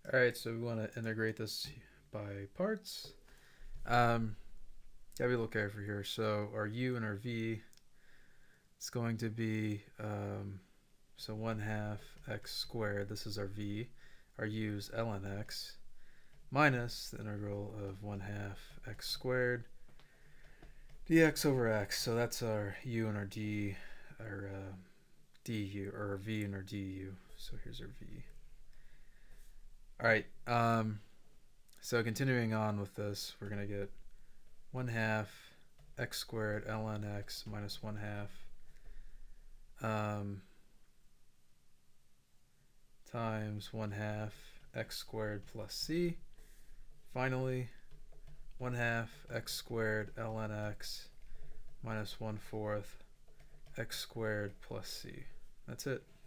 All right, so we want to integrate this by parts. Gotta be a little careful here. So our u and our v is going to be so 1/2 x squared. This is our v. Our u is ln x minus the integral of 1/2 x squared dx over x. So that's our u and our d, our du, or our v and our du. So here's our v. All right. So continuing on with this, we're gonna get 1/2 x squared ln x minus 1/2 times 1/2 x squared plus c. Finally, 1/2 x squared ln x minus 1/4 x squared plus c. That's it.